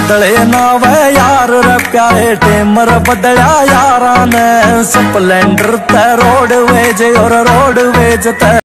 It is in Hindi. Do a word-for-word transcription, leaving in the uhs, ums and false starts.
बदले ना वे यार रे प्यारे टेमर बदलिया यारा ने स्प्लेंडर ते रोडवेज और रोडवेज ते